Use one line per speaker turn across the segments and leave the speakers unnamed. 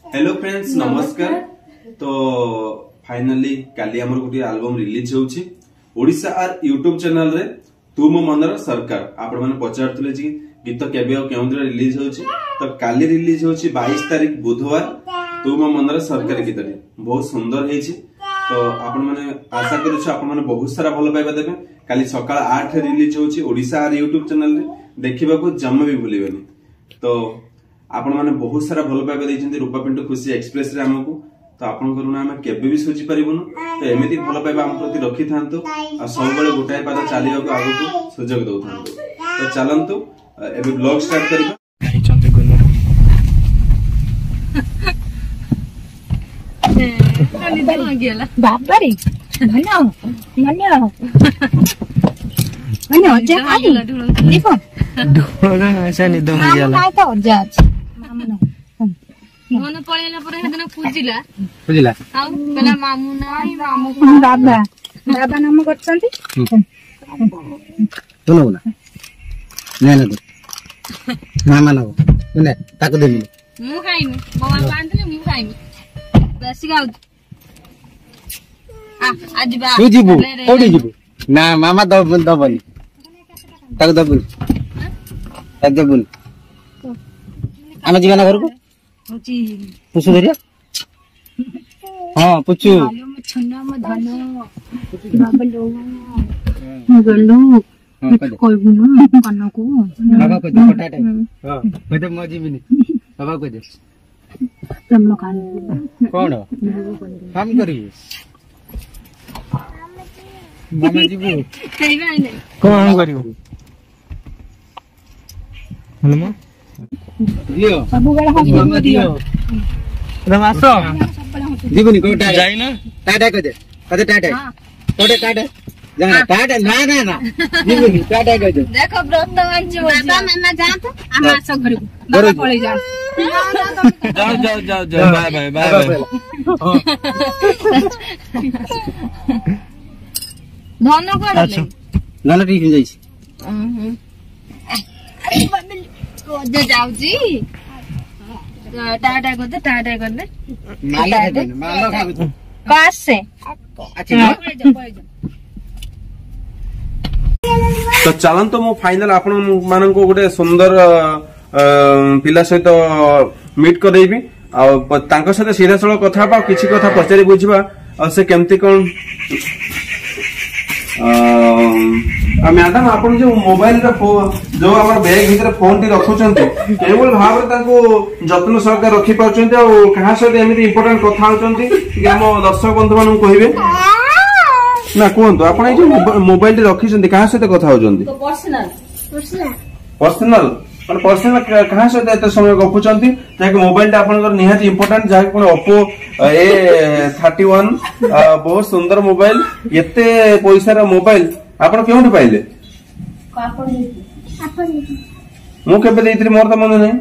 Hello friends नमस्कार। तो finally काली हमर गोटे एल्बम रिलीज होउची ओडिसा आर यूट्यूब चैनल रे तू मो मनर सरकार। आपण माने पचारतले जी गीत केबे और केउंदरे रिलीज होउची। तो काली रिलीज होउची 22 तारिख बुधवार तू मो मनर सरकार गीतटी बहुत सुंदर हेची। तो आपण माने आशा करू छी आपण माने बहुत सारा भलो पाइबा देबे। काली सकाळ 8 रिलीज होउची ओडिसा आर यूट्यूब चैनल रे देखिबा को जम्मा भी भूलिबेनी। तो आपण माने बहुत सारा भलो पाइबा दैछन्ती रूपा पिंटू खुशी एक्सप्रेस रे हमकु। तो आपण करूना हम केबे भी सोची परिबनु। तो एमिति भलो पाइबा हम प्रति रखि थांतो आ सब बेले गोटाय पाद चालियो को आगु को सुजोग दउ थांतो। तो चलंतु एबे ब्लॉग स्टार्ट करबा।
नाही चंदे गुनो काली दर आ गेला बाबा रे भन्या भन्या भन्या जा खाली देखो ढोळा असा निद हो गेला काय तो जा मामू मन पळेला पर हेदन पूजिला पूजिला आउ कला मामू नाही मामू बाबा बाबा नाम करछंती तो बोला नाही ना मामा नाव ने ताक देली मु खाइनी मोबाइल बांधले मु खाइनी बस गाउ आ आज बा तू जीबू कोडी जीबू ना मामा दबनी ताक दबनी ताक दबनी आना जीवाना घर को पुची पुसु धरिया हां पुचु छन्ना म धन बाबा लो म गल्लो कोइ गुनु कन्ना को बाबा को फटाटे हां कदे म जीविनी बाबा को दे तम खान कोन काम करी मामा जीबू कइबा नै कोन करियो हेलो म दियो सबु गला हसबो दियो रमासो जीबुनी कोटा जाई ना टाटा कदे कदे टाटा कोटे टाटा जा टाटा ना ना ना जीबुनी टाटा कदे देखो व्रत वांची बाबा मामा जा तो हम आसो घर बाबा पळे जा जाओ जाओ जाओ जाओ बाय बाय बाय बाय धन कोडले लाला टिफिन जाई अरे बाबा कोजे जाउजी टाटा कर दे माला खाबे तो पास से अच्छा
तो चलन तो मो फाइनल आपण मानन को गोटे सुंदर पिला सहित मीट कर देबी आ तांका सहित सीधा सळ कथा बा किछि कथा पचारि बुझबा आ से केमती कोन मैडम आपण जो मोबाइल रे जो हमर बैग भीतर फोन टी रखुचंती केवल भाव रे ताको जत्न सहकार रखि पाउचंती आ कहा से एमिति इंपोर्टेंट कथा होचंती कि हम दर्शक बंधु मानु कहिबे ना कोन तो आपण जो मोबाइल रे रखिचंती कहा से कथा होचंती तो पर्सनल पर पर्सनल कहा से एते समय गपुचंती ताकि मोबाइल टा आपनकर निहाती इंपोर्टेंट जाय कोन Oppo A31 बहुत सुंदर मोबाइल एते पैसा रा मोबाइल आपण केउंट पाइले मु केबे देइत्री मोर त मन नै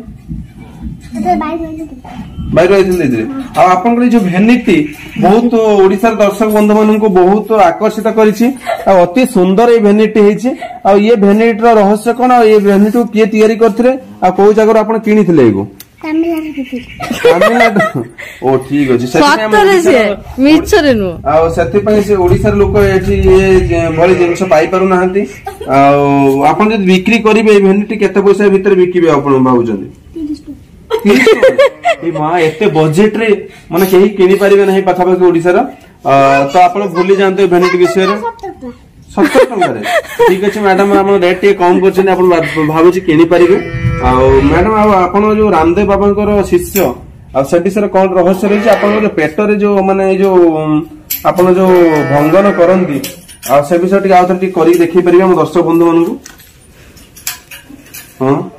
बाइर आइथिले आ आपन जो भेनिटी बहुत ओडिसा दर्शक बंधु मानन को बहुत आकर्षित करिछि आ अति सुंदर ए भेनिटी हेछि आ ये भेनिटी रो रहस्य कोन आ ये भेनिटी के तयारी करथिले आ को जगह आपण किनिथिले एगो तमिलनाडु ओ ठीक अछि सतरे से मिछरे नु आ सति पय से ओडिसा लोक एठी ये भली जिंस पाई पारु नाहंती आ आपण जे बिक्री करिवे भेनिटी केते पैसा भीतर बिकिबे आपण भाबुचंदी 30 मां एते बजेट रे माने केही किनि परिबे नाही पाखापाखि ओडिसा रो तो आपण भूली जानते भेनिटी विषय रे 70 टका रे ठीक अछि मैडम हम रेट टे कम करछन आपण भाबुची किनि परिबे आ मैडम आपण जो रामदेव बाबांकर शिष्य आ सेठी सर कोन रहस्य रही आपण जो पेट रे जो माने जो आपण जो भंगन करंती आ से विषय टी आउथर टी करी देखि परिबे हम दर्शक बंधु मानन को हां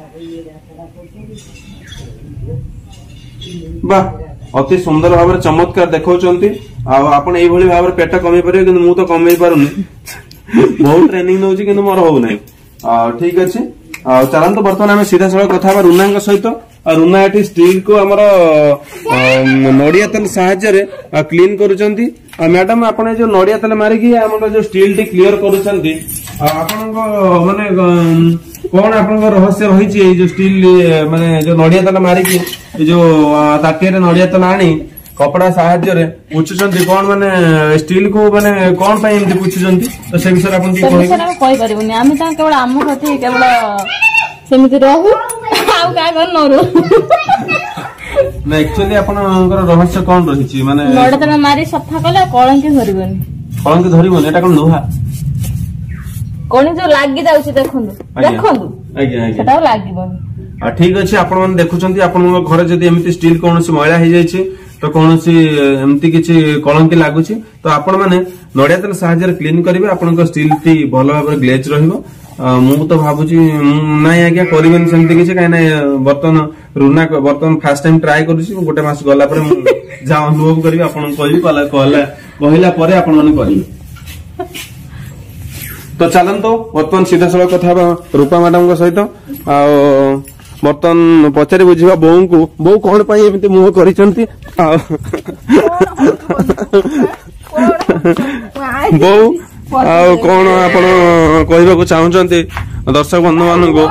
बा अति सुंदर भाव चमत्कार देखौचंती आपण एई भली भाव पेट कमी परिबे किंतु मु तो कमी पारुनी बहुत ट्रेनिंग नउची किंतु मोर हो नै ठीक अछि चलन तो वर्तमान हम सीधा सळ कथा बा रुना के सहित रुना एटी स्टील को हमर नडिया तेल सहायता रे क्लीन करूचंती मैडम आपण जो नडिया तेल मारी की हमर जो स्टील टी क्लियर करूचंती ଆପଣଙ୍କ ମାନେ କଣ ଆପଣଙ୍କ ରହସ୍ୟ ରହିଛି ଏଇ ଯୋଉ ଷ୍ଟିଲ ମାନେ ଯୋଉ ନଡିଆ ତେଲ ମାରିକି ଏଇ ଯୋଉ ତାଟିଆରେ ନଡିଆ ତେଲ ଆଣି କପଡା ସାହାଯ୍ୟରେ ପୁଛୁଛନ୍ତି କଣ ମାନେ ଷ୍ଟିଲ କୁ ମାନେ କଣ ପାଇଁ ଏମିତି ପୁଛୁଛନ୍ତି ତ ସେ ବିଷୟରେ ଆପଣ ଟିକେ
କହିପାରିବୁନି ଆମେ ତ କେବଳ ଆମ ପ୍ରତି କେବଳ ସେମିତି ରହୁ ଆଉ କାହା ଘର ନ ରହୁ
ନା ଆକ୍ଚୁଆଲି ଆପଣଙ୍କର ରହସ୍ୟ କଣ ରହିଛି ମାନେ
ନଡିଆ ତେଲ ମାରି ସଫା କଲେ କଳଙ୍କି ଧରିବନି
ଏଟା କଣ ଲୁହା
କଣ ଯୋଉ ଲାଗି ଯାଉଛି ଦେଖନ୍ତୁ ସେଟା ଲାଗିବନି
ଠିକ ଅଛି ଆପଣ ମାନେ ଦେଖୁଛନ୍ତି ଆପଣଙ୍କ ଘରେ ଯଦି ଏମିତି ଷ୍ଟିଲ କୌଣସି ମଇଳା ହେଇଯାଇଛି ତ କୌଣସି ଏମିତି କିଛି କଳଙ୍କି ଲାଗୁଛି ତ ଆପଣ ମାନେ ନଡିଆ ତେଲ ସାହାଯ୍ୟରେ କ୍ଲିନ କରିବେ ଆପଣଙ୍କ ଷ୍ଟିଲ ଟି ଭଲ ଭାବରେ ଗ୍ଲେଜ ରହିବ ମୁଁ ତ ଭାବୁଛି ନାଇଁ ଆଜ୍ଞା କରିବେନି ସେମିତି କିଛି କାହିଁକି ବର୍ତ୍ତମାନ ଫାଷ୍ଟ ଟାଇମ ଟ୍ରାଏ କରୁଛି ଗୋଟେ ମାସ ଗଲା ପରେ ମୁଁ ଯାହା ଅନୁଭବ କରିବି ଆପଣଙ୍କୁ କହିବି କହିଲା ପରେ ଆପଣ ମାନେ କରିବେ ତ ଚାଲନ୍ତୁ ବର୍ତ୍ତମାନ ସିଧାସଳଖ କଥା ହେବା ରୂପା ମ୍ୟାଡାମଙ୍କ ସହିତ ଆଉ ବର୍ତ୍ତମାନ ପଚାରି ବୁଝିବା ବୋଉଙ୍କୁ ବୋଉ କଣ ପାଇଁ ଏମିତି ମୁହଁ କରିଛନ୍ତି ବୋଉ ଆଉ କଣ ଆପଣ କହିବାକୁ ଚାହୁଁଛନ୍ତି ଦର୍ଶକ ବନ୍ଧୁ ମାନଙ୍କୁ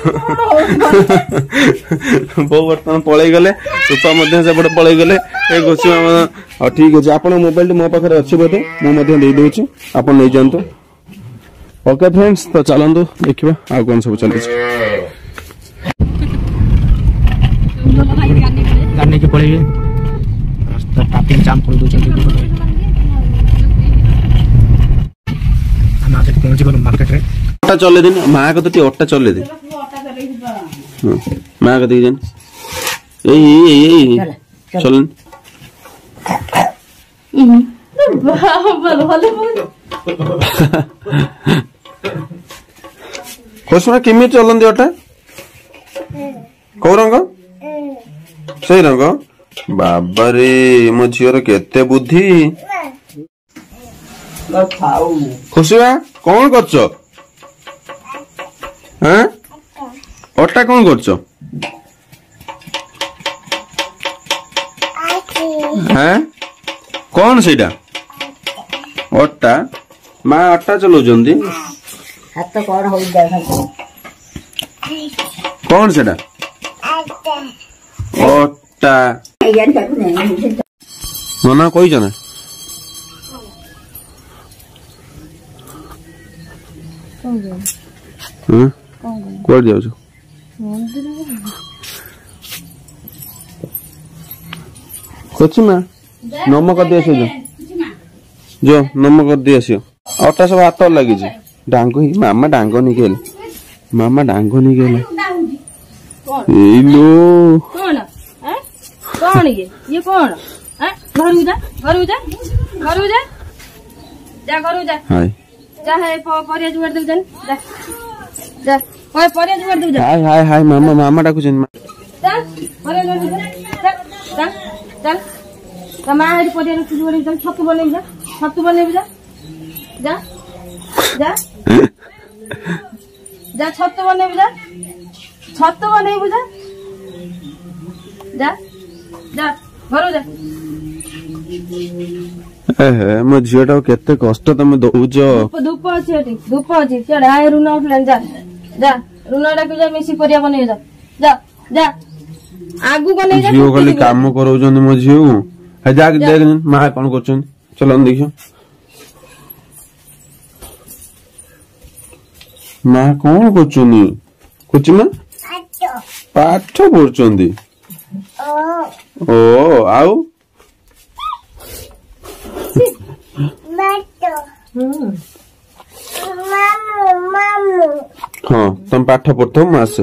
ବୋଉ ବର୍ତ୍ତମାନ ପଳେଇ ଗଲେ ରୂପା ମଧ୍ୟ ସେପଟେ ପଳେଇ ଗଲେ ଏ ଗୋଛି ଆଉ ଠିକ ଅଛି ଆପଣଙ୍କ ମୋବାଇଲ ମୋ ପାଖରେ ଅଛି ବୋଧେ ମୁଁ ମଧ୍ୟ ଦେଇଦଉଛି ଆପଣ ନେଇଯାଆନ୍ତୁ ओके फ्रेंड्स तो चलतु देखिए आउ कौन सब चलती
गाने के पड़े रास्ता ट्रैफिक जाम कर दो जल्दी हम आके पहुंच गए मार्केट रे
ओटा चले दिन मां को तो ओटा चले दिन मां को देख जन ए चलन खुशमा किमी चलती ओटा कौ रंग से रंग बाबा रे मो झीर केते बुद्धि खुशमा कौन करछ ओटा कौन करछ कौन सेटा ओटा माँ अट्टा चलाउछन्ती
हाथ कौन हो जाए
कौन सेटा ओटा मना कहि जना कोड जाउ छ कुछ मां नमक दे से जो नमक दे आसियो अटा सब हाथ लगी डांग ही मामा डांग नहीं गेल मामा डांग नहीं गेल लो
कौन कौन ये कौन घर जा
हाय
जा है परिया जुगाड़ दे जन जा ओए परिया जुगाड़ दे जा
हाय हाय मामा मामा डाकु जन
चल परिया जुगाड़ दे चल चल कमा है परिया जुगाड़ चल छतु बने जा जा जा जा छतु बने जा जा जा घर जा
मो झीटा केते कष्ट तुम दउछ
धूप अछि चढ़ आए रुना उठलन जा जा रुना डाक जा मिसी परिया बने जा जा जा आगु बने जा
झियो खाली काम करौछन मो झियो है जा देख मां कोन करछन चलो हम देखियो मां कोन करछनी कुछ में पाठ पढ़छंदी ओ आउ हाँ तुम पाठ पढ़ो मासे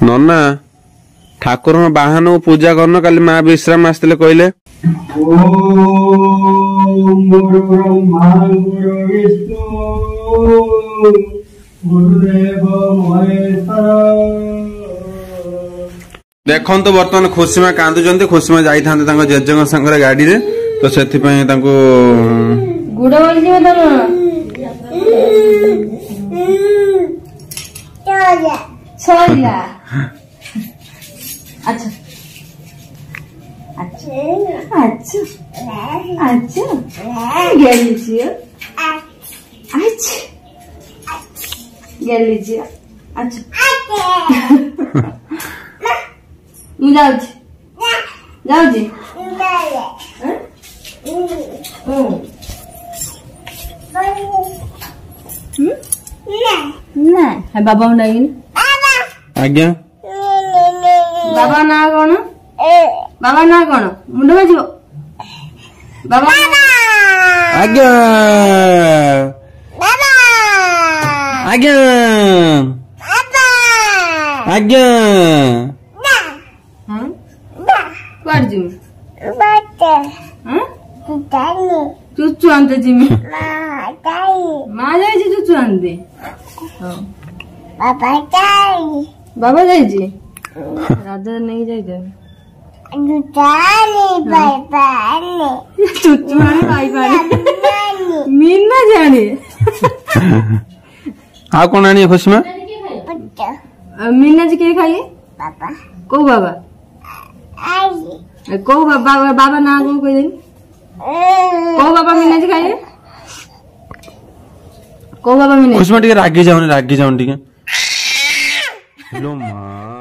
नन्ना ठाकुर बाहन पूजा करन काली माँ विश्राम आसते कहले
गुरु ब्रह्मा गुरु विष्णु गुरुदेव महेश्वर।
देखन तो बर्तमान खुशीमा कांदुचंती खुशीमा जाई थांते तांको जेजेଙ୍କ संगरे गाड़ी रे तो सेथि पई तांको
गुड़ बोली जी तम छोला अच्छा अच्छा अच्छा अच्छा गेली जी अच्छा गेली जी अच्छा ମୁଁ ଯାଉଛି ଯାଉଛି ନା ବାବାଙ୍କୁ ଡାକିନି
ଆଜ୍ଞା
ବାବା ନାଁ କଣ ବାବା ନାଁ କଣ ମୁଣ୍ଡ ବାଜିବ ବାବା
ଆଜ୍ଞା ଆଜ୍ଞା ଆଜ୍ଞା କୁଆଡେ ଯିମି ଚୁଚୁ ଆନତେ ଯିମି ମା ଯାଇଛି ଚୁଚୁ ଆନତେ ବାବା ଯାଇଛି ରାଜା ନେଇକି ଯାଇଛନ୍ତି ଚୁଚୁ ଆଣି ପାଇପାରେ ମିନା ଜାଣି ଆଉ କଣ ଆଣିବେ ଖୁସିମା
ମିନା जी किए खाइए को बाबा को बाबा बाबा ना को कोई दिन को बाबा मीना जी खाइए को बाबा मीना
खुशमा टिके रागी जाउनी टिके लो मां